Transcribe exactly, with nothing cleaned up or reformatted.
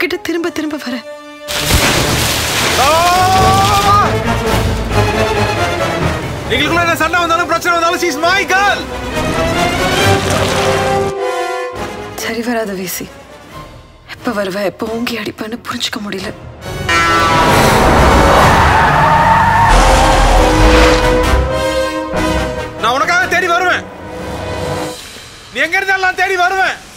உன்கிட்ட திரும்ப திரும்ப வர. எங்களுக்குள்ள என்ன சண்டை வந்தாலும் பிரச்சனை வந்தாலும் she is my girl. சரி வராத வீசி. எப்ப வருவ எப்ப ஓங்கி அடிப்பான்னு புரிஞ்சுக்க முடியல. நான் உனக்காக தேடி வருவேன். நீ எங்க இருந்தாலும் தேடி வருவேன்.